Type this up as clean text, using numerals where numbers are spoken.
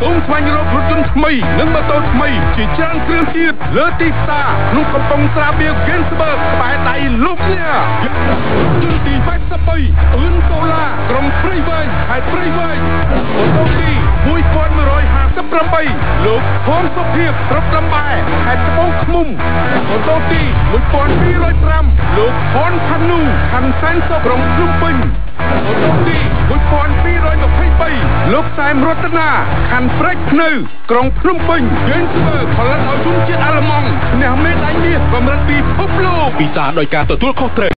សូមស្វែងរករថយន្តថ្មីនិងម៉ូតូថ្មីជាច្រើនគ្រឿងទៀតលើទីផ្សារក្នុងកំពង់ត្រាបៀល GanzBerg ក្បែរដៃលោកអ្នកជឿទី83អឿនសូឡាក្រុងព្រៃវែងខេត្តព្រៃវែងម៉ូតូទី1158លោកភូមិសុភាពស្រុកដំបែខេត្តត្បូងឃ្មុំម៉ូតូទី1205លោកផនផានូខណ្ឌសែនសុខក្រុងភ្នំពេញម៉ូតូទី1223លោកសែមរតនាខណ្ឌព្រែកភ្នៅក្រុងភ្នំពេញGanzBergផលិតឲ្យជនជាតិអាល្លឺម៉ង់ឈ្នះមេដាយមាសកម្រិតពិភពលោកពិសាដោយការទទួលខុសត្រូវ